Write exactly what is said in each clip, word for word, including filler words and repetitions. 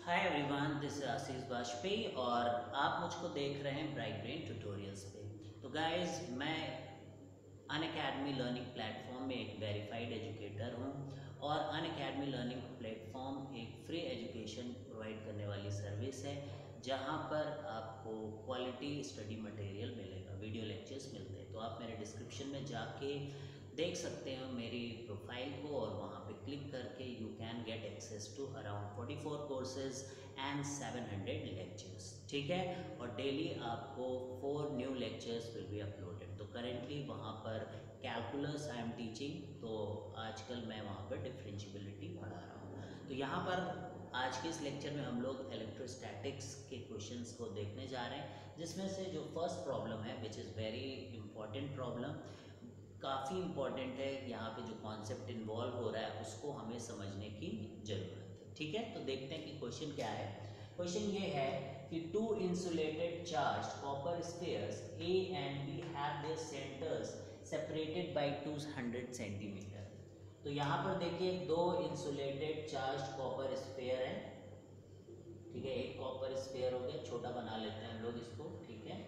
Hi everyone, this is Ashish Bajpai और आप मुझको देख रहे हैं ब्राइट ब्रेन ट्यूटोरियल्स पे। तो गाइस, मैं अनअकैडमी लर्निंग प्लेटफॉर्म में एक वेरीफाइड एजुकेटर हूँ और अनअकैडमी लर्निंग प्लेटफॉर्म एक फ्री एजुकेशन प्रोवाइड करने वाली सर्विस है जहाँ पर आपको क्वालिटी स्टडी मटेरियल मिलेगा, वीडियो लेक्चर्स मिलते हैं। तो आप मेरे डिस्क्रिप्शन में जाके देख सकते हो मेरी प्रोफाइल को और वहाँ पे क्लिक करके you can get access to around forty four courses and seven hundred lectures. ठीक है, और डेली आपको four new lectures will be uploaded. तो करेंटली वहाँ पर कैलकुलस आई एम टीचिंग, तो आजकल मैं वहाँ पर डिफरेंशिएबिलिटी पढ़ा रहा हूँ। तो यहाँ पर आज के इस लेक्चर में हम लोग इलेक्ट्रोस्टैटिक्स के क्वेश्चंस को देखने जा रहे हैं, जिसमें से जो फर्स्ट प्रॉब्लम है which is very important problem, काफ़ी इम्पॉर्टेंट है। यहाँ पे जो कॉन्सेप्ट इन्वॉल्व हो रहा है उसको हमें समझने की ज़रूरत है। ठीक है, तो देखते हैं कि क्वेश्चन क्या है। क्वेश्चन ये है कि two insulated charged copper spheres A and B have their centres separated by two hundred centimetre. तो यहाँ पर देखिए दो इंसुलेटेड चार्ज्ड कॉपर स्फीयर है। ठीक है, एक कॉपर स्फीयर हो गया, छोटा बना लेते हैं हम लोग इसको। ठीक है,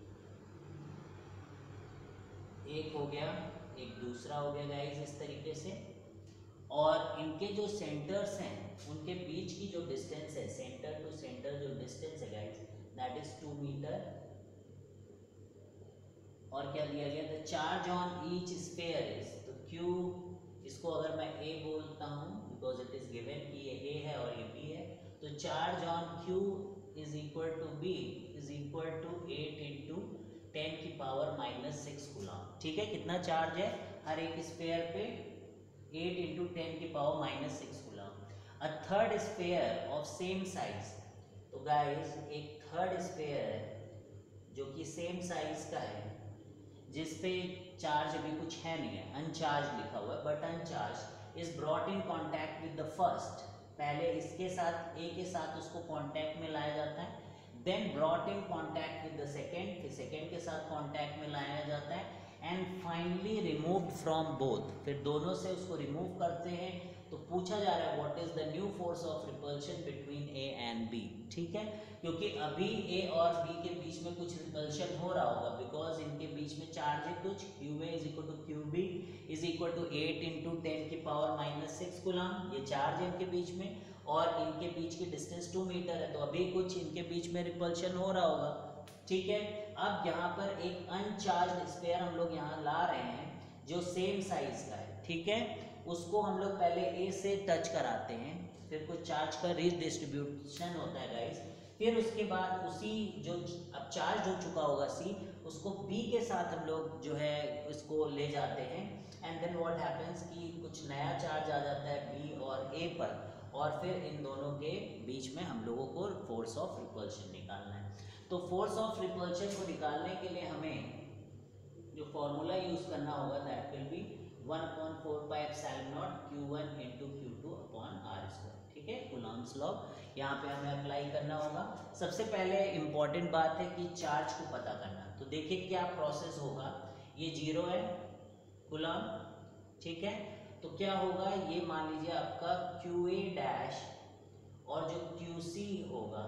एक हो गया, एक दूसरा हो गया गाइस, इस तरीके से। और इनके जो सेंटर्स हैं उनके बीच की जो डिस्टेंस है, सेंटर टू सेंटर जो डिस्टेंस है guys, that is two metre. और क्या दिया गया, the charge on each sphere is, तो क्यू, इसको अगर मैं ए बोलता हूँ बिकॉज इट इज गिवन कि ये ए है और ये बी है, तो charge on Q is equal to B is equal to eight into ten की पावर माइनस सिक्स कूलम। ठीक है, कितना चार्ज है हर एक स्फीयर पे, एट इंटू टेन की power minus six coulomb. A third sphere of same size, तो गाइस एक थर्ड स्फीयर है जो कि सेम साइज का है, जिस पे चार्ज अभी कुछ है नहीं है, अनचार्ज लिखा हुआ है, but uncharge is brought in contact with the first. पहले इसके साथ, ए के साथ उसको कॉन्टैक्ट में लाया जाता है, then brought in contact with the second, फिर सेकेंड के साथ कॉन्टैक्ट में लाया जाता है, and finally removed from both, फिर दोनों से उसको रिमूव करते हैं। तो पूछा जा रहा है what is the new force of repulsion between A and B. ठीक है, क्योंकि अभी ए और बी के बीच में कुछ रिपल्शन हो रहा होगा बिकॉज इनके बीच में चार्ज है कुछ, Q A is equal to Q B is equal to eight into ten की पावर माइनस सिक्स कूलम, ये चार्ज है इनके बीच में, और इनके बीच की डिस्टेंस टू मीटर है, तो अभी कुछ इनके बीच में रिपल्शन हो रहा होगा। ठीक है, अब यहाँ पर एक अनचार्ज स्फीयर हम लोग यहाँ ला रहे हैं जो सेम साइज का है। ठीक है, उसको हम लोग पहले ए से टच कराते हैं, फिर कुछ चार्ज का रीडिस्ट्रीब्यूशन होता है गाइस, फिर उसके बाद उसी जो अब चार्ज हो चुका होगा सी, उसको बी के साथ हम लोग जो है उसको ले जाते हैं, एंड देन व्हाट हैपेंस कि कुछ नया चार्ज आ जाता है बी और ए पर, और फिर इन दोनों के बीच में हम लोगों को फोर्स ऑफ रिपल्शन निकालना है। तो फोर्स ऑफ रिपल्शन को निकालने के लिए हमें जो फॉर्मूला यूज करना होगा that will be one upon four pi epsilon not Q one into Q two upon R square. ठीक है, कूलम्ब्स लॉ यहाँ पे हमें अप्लाई करना होगा। सबसे पहले इंपॉर्टेंट बात है कि चार्ज को पता करना। तो देखिए क्या प्रोसेस होगा, ये जीरो है कूलम, ठीक है, तो क्या होगा, ये मान लीजिए आपका क्यू ए डैश और जो क्यू सी होगा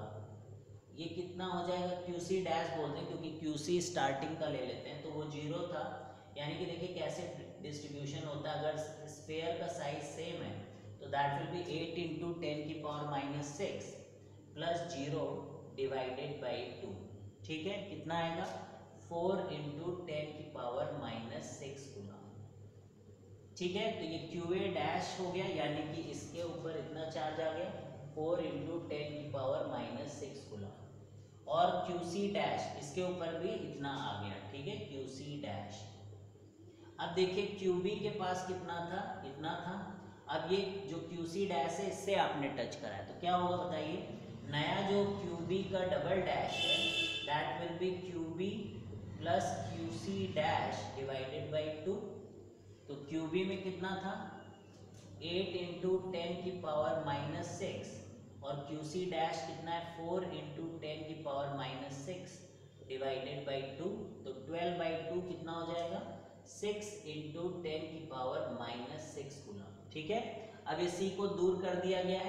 ये कितना हो जाएगा, क्यू सी डैश बोलते हैं क्योंकि क्यू सी स्टार्टिंग का ले लेते हैं, तो वो जीरो था। यानी कि देखिए कैसे डिस्ट्रीब्यूशन होता है, अगर स्फीयर का साइज सेम है तो that will be eight into ten की power minus six plus zero divided by two. ठीक है, कितना आएगा, फोर इंटू टेन की पावर माइनस सिक्स कूलम। ठीक है, तो ये क्यू ए डैश हो गया, यानी कि इसके ऊपर इतना चार्ज आ गया, फोर इंटू टेन की पावर माइनस सिक्स कूलम, और क्यू सी डैश इसके ऊपर भी इतना आ गया। ठीक है, क्यू सी डैश। अब देखिए क्यू बी के पास कितना था, इतना था। अब ये जो क्यू सी डैश है इससे आपने टच कराया तो क्या होगा बताइए, नया जो क्यू बी का डबल डैश है that will be Q B plus Q C dash divided by two. तो क्यू बी में कितना था, एट इंटू टेन की पावर माइनस सिक्स, और क्यू सी डैश कितना है, फोर इंटू टेन की power minus six divided by two, तो ट्वेल्व बाई टू कितना हो जाएगा, सिक्स इंटू टेन की पावर माइनस सिक्स कूलम। ठीक है, अब इसी को दूर कर दिया गया है।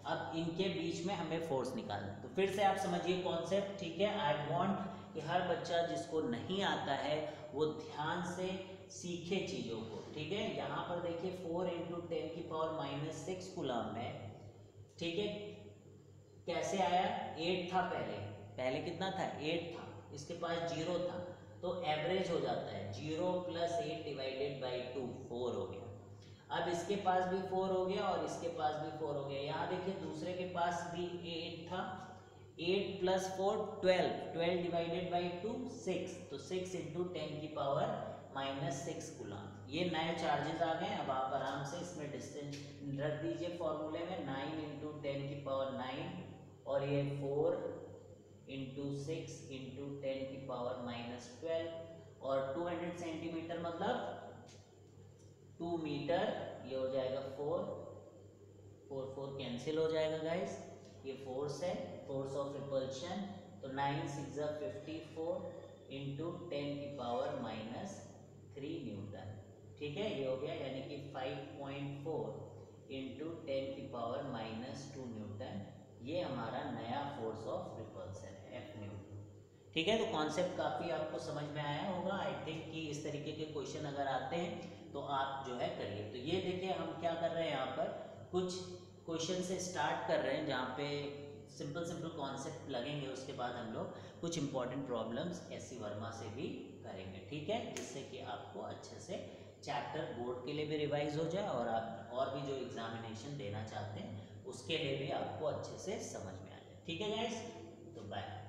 अब इनके बीच में हमें फोर्स निकालना है। तो फिर से आप समझिए कॉन्सेप्ट, ठीक है। आई वांट कि हर बच्चा जिसको नहीं आता है वो ध्यान से सीखे चीज़ों को, ठीक है। यहाँ पर देखिए फोर इंटू टेन की पावर माइनस सिक्स कुलम है, ठीक है। कैसे आया, एट था पहले, पहले कितना था, एट था, इसके पास जीरो था, तो एवरेज हो जाता है zero plus eight divided by two, four हो गया। अब इसके पास भी फोर हो गया और इसके पास भी फोर हो गया। यहाँ देखिए दूसरे के पास भी एट था, eight plus four twelve, twelve divided by two six, तो सिक्स इंटू टेन की पावर माइनस सिक्स कुलम। ये नए चार्जेस आ गए। अब आप आराम से इसमें डिस्टेंस रख दीजिए फॉर्मूले में, नाइन इंटू टेन की पावर नाइन और ये four into six into ten की पावर माइनस ट्वेल्व और टू हंड्रेड सेंटीमीटर मतलब टू मीटर, ये हो जाएगा फोर, फोर फोर कैंसिल हो जाएगा गाइस, ये फोर्स है, फोर्स ऑफ रिपल्शन। तो नाइन सिक्स जा फिफ्टी फोर इंटू टेन की पावर माइनस थ्री न्यूटन, ठीक है, ये हो गया। यानी कि five point four into ten की पावर माइनस टू न्यूटन, ये हमारा नया फोर्स ऑफ रिपल्सन है, एफ न्यूटन, ठीक है। तो कॉन्सेप्ट काफ़ी आपको समझ में आया होगा आई थिंक कि इस तरीके के क्वेश्चन अगर आते हैं तो आप जो है करिए। तो ये देखिए हम क्या कर रहे हैं, यहाँ पर कुछ क्वेश्चन से स्टार्ट कर रहे हैं जहाँ पे सिंपल सिंपल कॉन्सेप्ट लगेंगे, उसके बाद हम लोग कुछ important problems S C Verma से भी करेंगे, ठीक है, जिससे कि आपको अच्छे से चैप्टर बोर्ड के लिए भी रिवाइज हो जाए और आप और भी जो एग्जामिनेशन देना चाहते हैं उसके लिए भी आपको अच्छे से समझ में आ जाए, ठीक है गाइस। तो बाय।